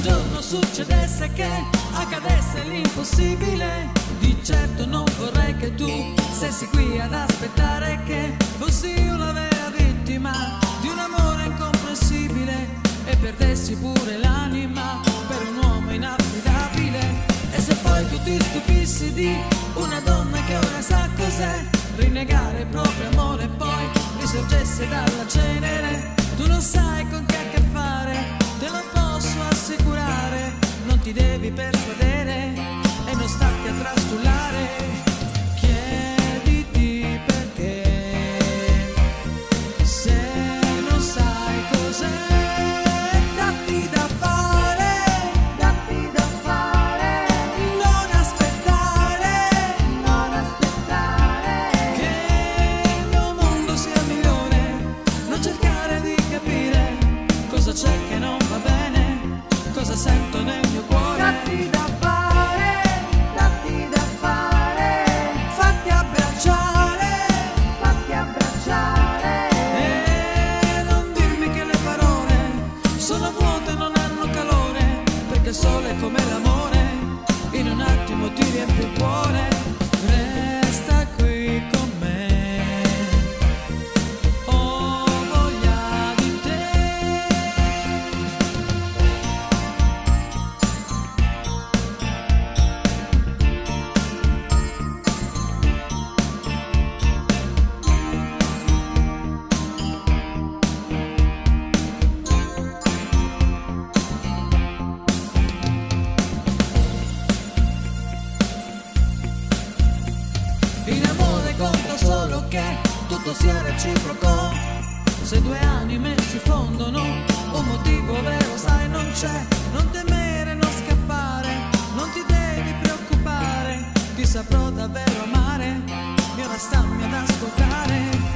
Succedesse che accadesse l'impossibile, di certo non vorrei che tu stessi qui ad aspettare che fossi io la vera vittima di un amore incomprensibile e perdessi pure l'anima per un uomo inaffidabile. E se poi tu ti stupissi di una donna che ora sa cos'è rinnegare il proprio amore e poi risorgesse dalla cenere, tu non sai con che ha a che fare, te lo posso assicurare. Non ti devi persuadere e non starti a trastullare. Chiediti perché, se non sai cos'è, datti da fare, datti da fare. Non aspettare, non aspettare che il mio mondo sia migliore. Non cercare di capire cosa c'è che non va bene, cosa sento nel mio cuore. Datti da fare, datti da fare. Fatti abbracciare, fatti abbracciare. E non dirmi che le parole sono vuote e non hanno calore, perché il sole è come l'amore, in un attimo ti riempie il cuore. Resta qui con me, ho voglia di te. In amore conta solo che tutto sia reciproco. Se due anime si fondono, un motivo vero sai non c'è. Non temere, non scappare, non ti devi preoccupare. Ti saprò davvero amare, e ora stammi ad ascoltare.